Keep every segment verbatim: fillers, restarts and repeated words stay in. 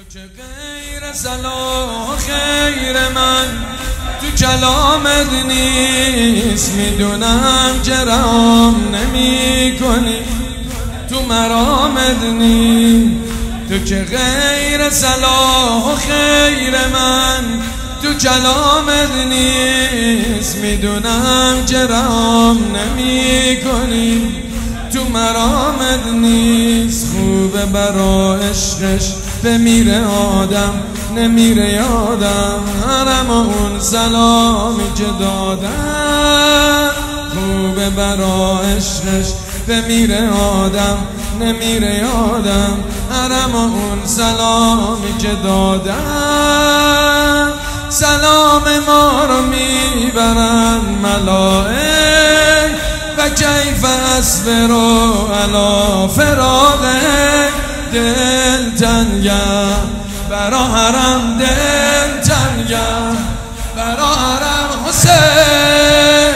که غیر صلاح خیر من تو کلامت نیست، میدونم جرام نمی کنی تو مرامت نیست. تو که غیر صلاح خیر من تو کلامت نیست، میدونم جرام نمی کنی تو مرامت نیست. خوبه برا عشقش بمیره آدم نمیره یادم، حرم اون سلامی که دادم. خوبه برا عشقش بمیره آدم نمیره یادم، حرم اون سلامی که دادم. سلام ما رو میبرن ملائک و کیف اصبرو علی فراقک. دل تنگم برا حرم، دل تنگم برا حرم حسین.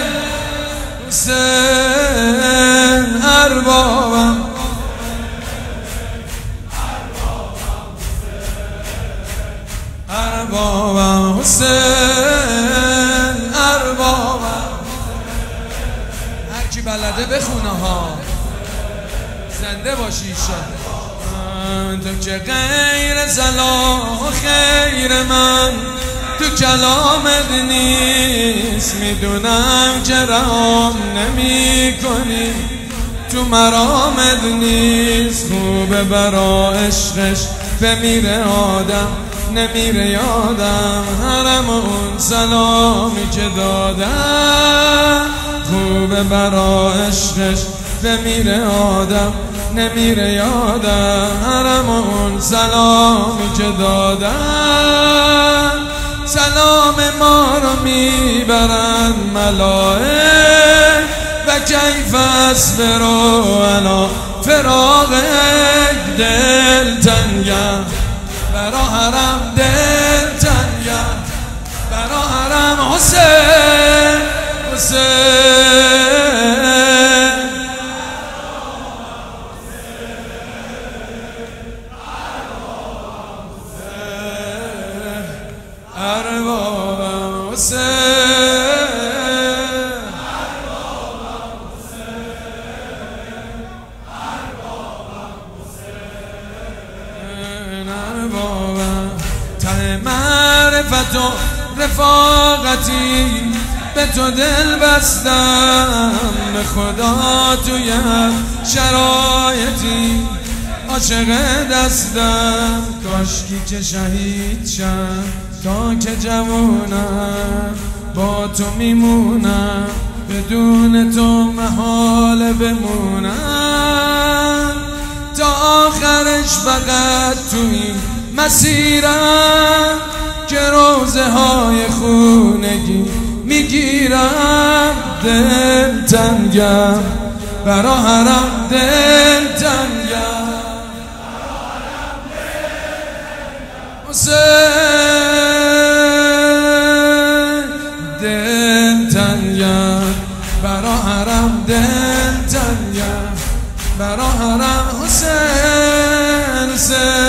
حسین اربابم، اربابم حسین، اربابم. هر کی بلده بخونه ها، زنده باشی ایشان. تو که غیر صلاح خیر من تو کلامت نیست، میدونم جرام نمی کنی تو مرامت نیست. خوبه برا عشقش بمیره آدم نمیره یادم، حرم اون سلامی که دادم. خوبه برا عشقش بمیره آدم نمیره یادم، حرم اون سلامی که دادم. سلام ما رو میبرن ملائک و کیف اصبرو علی فراقک. دل تنگم برا حرم، دل تنگم برا حرم حسین. حسین اربابم، حسین اربابم، حسین اربابم. ته معرفت و رفاقتی به تو دل بستم، به خدا توی هر شرایطی عاشق دستم. کاشکی که شهید شم تا که جوونم، با تو میمونم بدون تو محال بمونم. تا آخرش فقط تو این مسیرم که روزه های خونگی میگیرم. دل تنگم برا حرم، دل تنگم حسین. دل تنگم برا حرم، دل تنگم برا حرم حسین. حسین